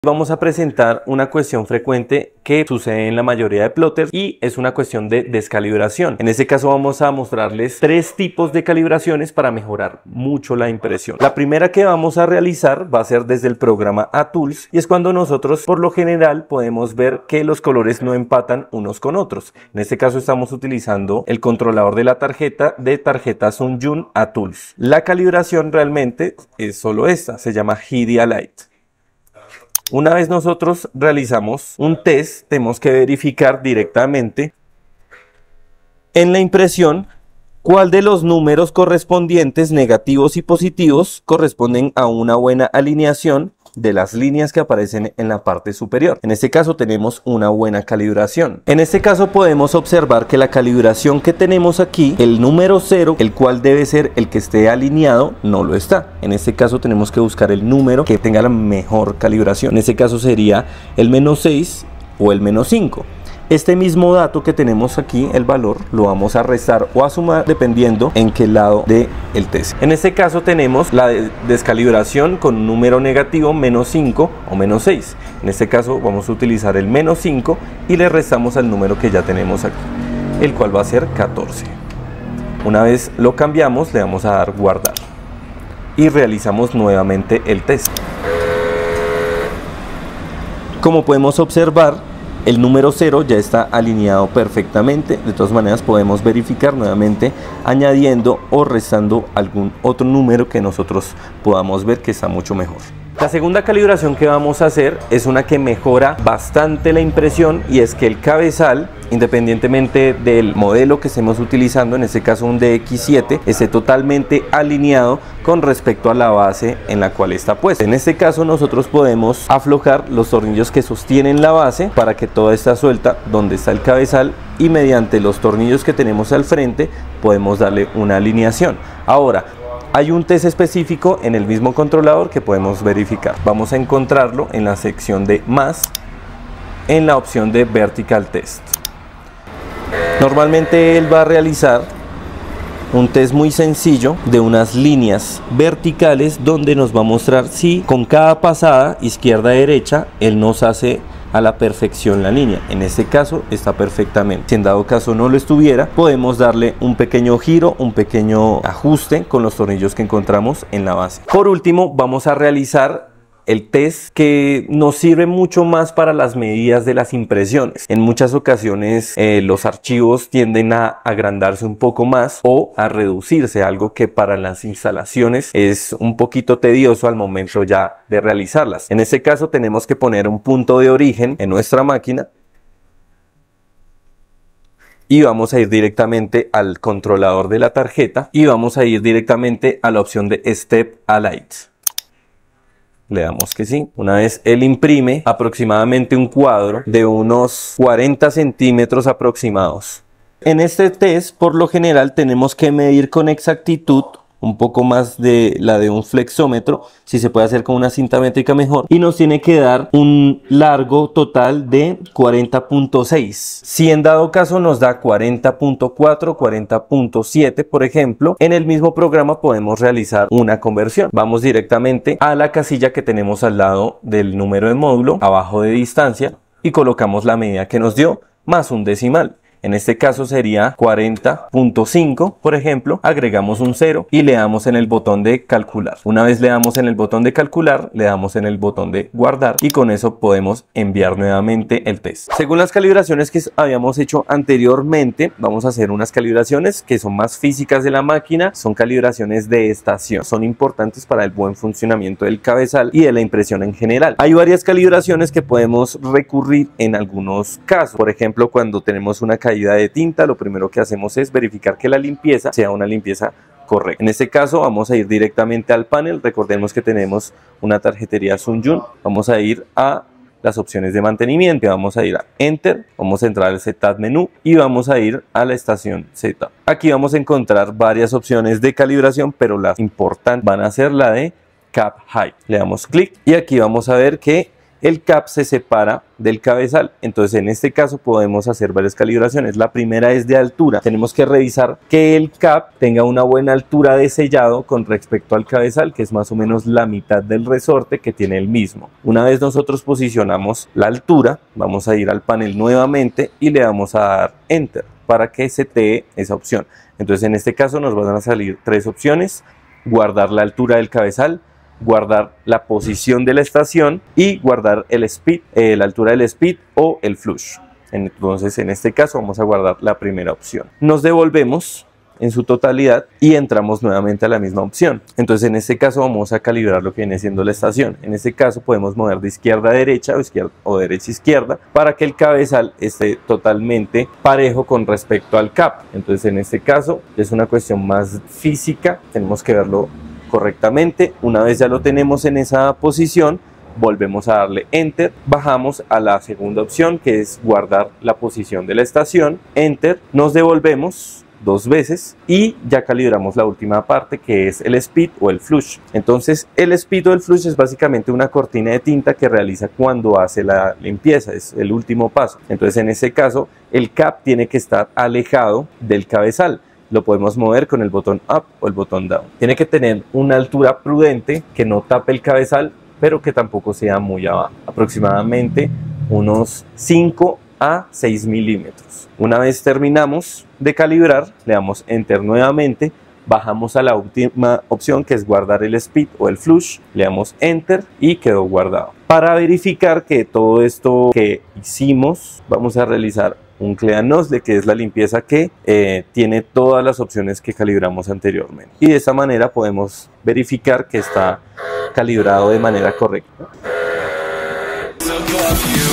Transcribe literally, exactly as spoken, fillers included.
Vamos a presentar una cuestión frecuente que sucede en la mayoría de plotters y es una cuestión de descalibración. En este caso vamos a mostrarles tres tipos de calibraciones para mejorar mucho la impresión. La primera que vamos a realizar va a ser desde el programa ATools y es cuando nosotros por lo general podemos ver que los colores no empatan unos con otros. En este caso estamos utilizando el controlador de la tarjeta de tarjeta Sunjun ATools. La calibración realmente es solo esta, se llama HiDiaLite. Una vez nosotros realizamos un test, tenemos que verificar directamente en la impresión cuál de los números correspondientes negativos y positivos corresponden a una buena alineación de las líneas que aparecen en la parte superior. En este caso tenemos una buena calibración. En este caso podemos observar que la calibración que tenemos aquí, el número cero, el cual debe ser el que esté alineado, no lo está. En este caso tenemos que buscar el número que tenga la mejor calibración. En este caso sería el menos seis o el menos cinco. Este mismo dato que tenemos aquí, el valor, lo vamos a restar o a sumar dependiendo en qué lado del test. En este caso tenemos la descalibración con un número negativo, menos cinco o menos seis. En este caso vamos a utilizar el menos cinco y le restamos al número que ya tenemos aquí, el cual va a ser catorce. Una vez lo cambiamos, le vamos a dar guardar y realizamos nuevamente el test. Como podemos observar, el número cero ya está alineado perfectamente. De todas maneras podemos verificar nuevamente añadiendo o restando algún otro número que nosotros podamos ver que está mucho mejor. La segunda calibración que vamos a hacer es una que mejora bastante la impresión y es que el cabezal, independientemente del modelo que estemos utilizando, en este caso un D X siete, esté totalmente alineado con respecto a la base en la cual está puesta. En este caso nosotros podemos aflojar los tornillos que sostienen la base para que toda está suelta donde está el cabezal y mediante los tornillos que tenemos al frente podemos darle una alineación. Ahora, hay un test específico en el mismo controlador que podemos verificar. Vamos a encontrarlo en la sección de más, en la opción de Vertical Test. Normalmente él va a realizar un test muy sencillo de unas líneas verticales donde nos va a mostrar si con cada pasada izquierda-derecha él nos hace a la perfección la línea. En este caso está perfectamente. Si en dado caso no lo estuviera, podemos darle un pequeño giro, un pequeño ajuste con los tornillos que encontramos en la base. Por último, vamos a realizar el test que nos sirve mucho más para las medidas de las impresiones. En muchas ocasiones eh, los archivos tienden a agrandarse un poco más o a reducirse, algo que para las instalaciones es un poquito tedioso al momento ya de realizarlas. En este caso tenemos que poner un punto de origen en nuestra máquina y vamos a ir directamente al controlador de la tarjeta y vamos a ir directamente a la opción de Step Alight. Le damos que sí. Una vez él imprime aproximadamente un cuadro de unos cuarenta centímetros aproximados. En este test por lo general tenemos que medir con exactitud un poco más de la de un flexómetro, si se puede hacer con una cinta métrica mejor, y nos tiene que dar un largo total de cuarenta punto seis. Si en dado caso nos da cuarenta punto cuatro, cuarenta punto siete por ejemplo, en el mismo programa podemos realizar una conversión. Vamos directamente a la casilla que tenemos al lado del número de módulo, abajo de distancia, y colocamos la medida que nos dio más un decimal. En este caso sería cuarenta punto cinco, por ejemplo, agregamos un cero y le damos en el botón de calcular. Una vez le damos en el botón de calcular, le damos en el botón de guardar y con eso podemos enviar nuevamente el test. Según las calibraciones que habíamos hecho anteriormente, vamos a hacer unas calibraciones que son más físicas de la máquina, son calibraciones de estación. Son importantes para el buen funcionamiento del cabezal y de la impresión en general. Hay varias calibraciones que podemos recurrir en algunos casos. Por ejemplo, cuando tenemos una caída de tinta, lo primero que hacemos es verificar que la limpieza sea una limpieza correcta. En este caso vamos a ir directamente al panel. Recordemos que tenemos una tarjetería Sunjun. Vamos a ir a las opciones de mantenimiento, vamos a ir a Enter, vamos a entrar al Setup menú y vamos a ir a la estación Setup. Aquí vamos a encontrar varias opciones de calibración, pero las importantes van a ser la de Cap Height. Le damos clic y aquí vamos a ver que el cap se separa del cabezal. Entonces en este caso podemos hacer varias calibraciones. La primera es de altura. Tenemos que revisar que el cap tenga una buena altura de sellado con respecto al cabezal, que es más o menos la mitad del resorte que tiene el mismo. Una vez nosotros posicionamos la altura, vamos a ir al panel nuevamente y le vamos a dar Enter para que setee esa opción. Entonces en este caso nos van a salir tres opciones: guardar la altura del cabezal, guardar la posición de la estación y guardar el speed, eh, la altura del speed o el flush. Entonces en este caso vamos a guardar la primera opción. Nos devolvemos en su totalidad y entramos nuevamente a la misma opción. Entonces en este caso vamos a calibrar lo que viene siendo la estación. En este caso podemos mover de izquierda a derecha o, izquierda, o derecha a izquierda para que el cabezal esté totalmente parejo con respecto al cap. Entonces en este caso es una cuestión más física, tenemos que verlo correctamente. Una vez ya lo tenemos en esa posición, volvemos a darle Enter, bajamos a la segunda opción que es guardar la posición de la estación, Enter, nos devolvemos dos veces y ya calibramos la última parte que es el speed o el flush. Entonces el speed o el flush es básicamente una cortina de tinta que realiza cuando hace la limpieza, es el último paso. Entonces en este caso el cap tiene que estar alejado del cabezal. Lo podemos mover con el botón up o el botón down. Tiene que tener una altura prudente que no tape el cabezal, pero que tampoco sea muy abajo, aproximadamente unos cinco a seis milímetros. Una vez terminamos de calibrar, le damos Enter nuevamente, bajamos a la última opción que es guardar el speed o el flush, le damos Enter y quedó guardado. Para verificar que todo esto que hicimos, vamos a realizar un Clean Nozzle, que es la limpieza que eh, tiene todas las opciones que calibramos anteriormente. Y de esta manera podemos verificar que está calibrado de manera correcta.